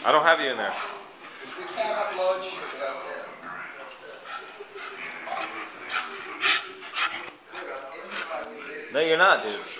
I don't have you in there. We can't upload you, that's it. No, you're not, dude.